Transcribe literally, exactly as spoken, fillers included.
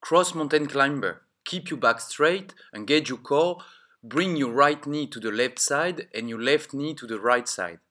Cross mountain climber. Keep your back straight, engage your core, bring your right knee to the left side and your left knee to the right side.